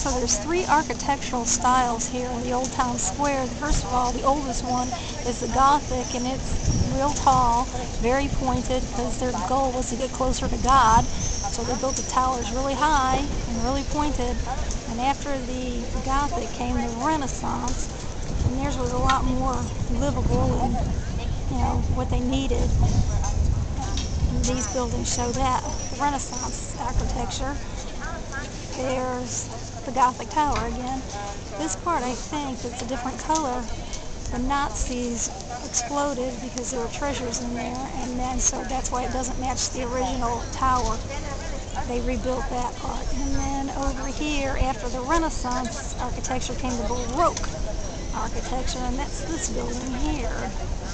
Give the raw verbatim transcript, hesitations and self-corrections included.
So there's three architectural styles here in the Old Town Square. First of all, the oldest one is the Gothic, and it's real tall, very pointed, because their goal was to get closer to God. So they built the towers really high and really pointed. And after the Gothic came the Renaissance, and theirs was a lot more livable and, you know, what they needed. And these buildings show that, the Renaissance architecture. There's the Gothic tower again. This part, I think, it's a different color. The Nazis exploded because there were treasures in there, and then so that's why it doesn't match the original tower. They rebuilt that part. And then over here, after the Renaissance architecture, came the Baroque architecture, and that's this building here.